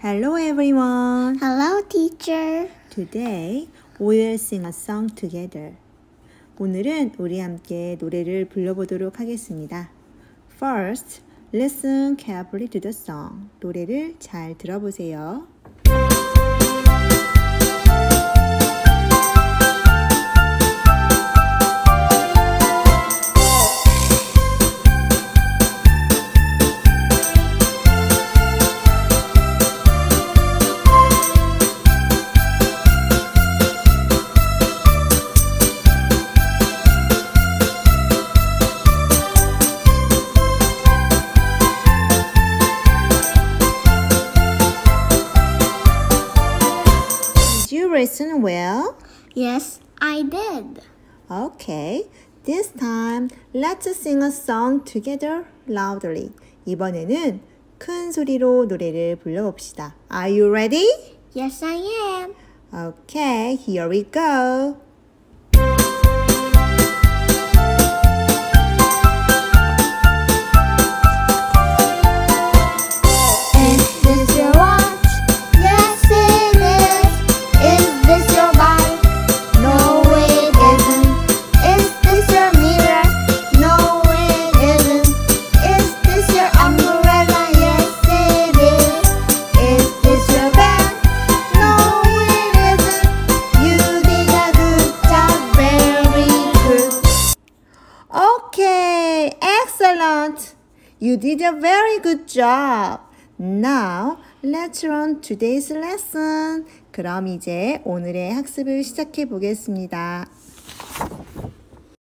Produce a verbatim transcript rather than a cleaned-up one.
Hello everyone. Hello, teacher. Today we will sing a song together. 오늘은 우리 함께 노래를 불러보도록 하겠습니다. First, listen carefully to the song. 노래를 잘 들어보세요. Did you listen well? Yes, I did. Okay, this time let's sing a song together loudly. 이번에는 큰 소리로 노래를 불러봅시다. Are you ready? Yes, I am. Okay, here we go. Is this your watch? Yes, it is. Is this your bike? No, it isn't. Is this your mirror? No, it isn't. Is this your umbrella? Yes, it is. Is this your bag? No, it isn't. You did a good job, very good. Okay, excellent. You did a very good job. Now, let's learn today's lesson. 그럼 이제 오늘의 학습을 시작해 보겠습니다.